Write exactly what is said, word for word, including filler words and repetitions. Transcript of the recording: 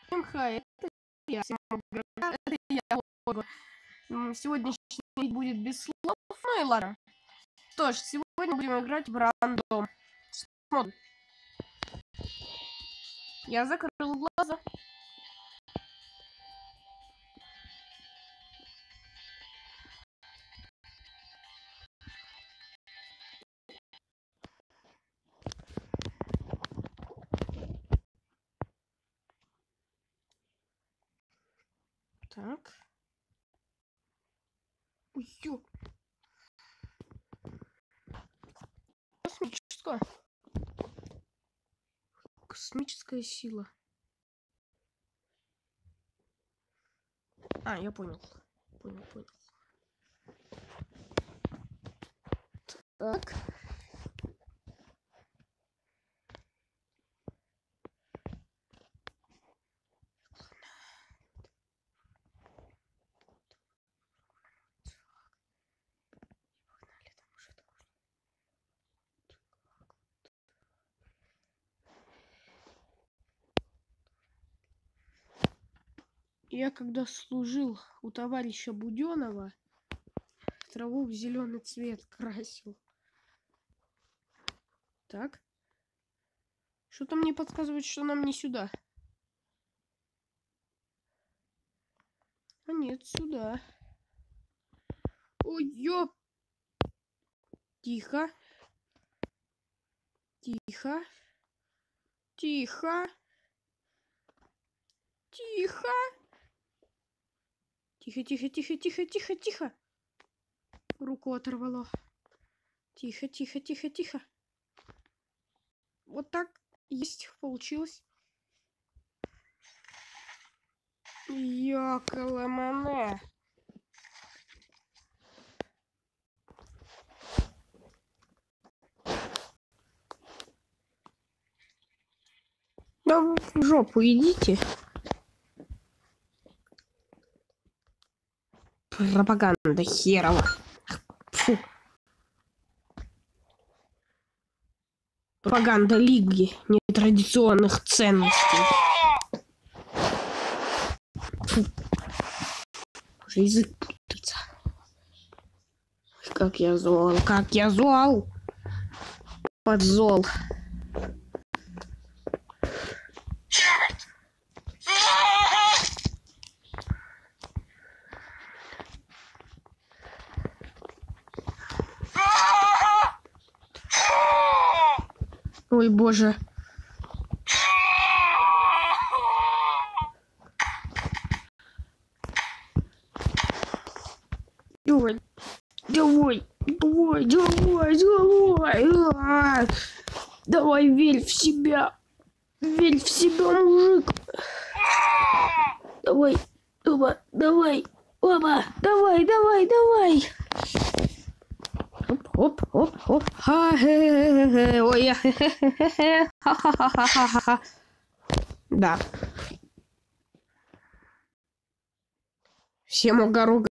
Ха, это я. Это я. Сегодняшний день будет без слов. Ну и ладно. Что ж, сегодня будем играть в рандом. Смотрим. Я закрыл глаза. Так. Ой, ё. Космическая. Космическая сила. А, я понял. Понял, понял. Так. Я когда служил у товарища Буденова, траву в зеленый цвет красил. Так. Что-то мне подсказывает, что нам не сюда. А нет, сюда. Ой, ёп. Тихо. Тихо. Тихо. Тихо. Тихо, тихо, тихо, тихо, тихо, тихо. Руку оторвало. Тихо, тихо, тихо, тихо. Вот так есть, получилось. Ёкаламане. Да в жопу идите. Пропаганда херова. Фу. Пропаганда Лиги нетрадиционных ценностей. Фу. Уже язык путается. Как я зол, как я зол. Подзол. Ой, боже. Давай, давай, давай, давай, давай. А-а-а. Давай, верь в себя. Верь в себя, мужик. Давай, давай, давай. Опа, давай, давай, давай. Оп, оп, оп, оп. Ха-хе-хе-хе. Ой, хе-хе-хе-хе. Ха-ха-ха-ха-ха. Да. Всем угору.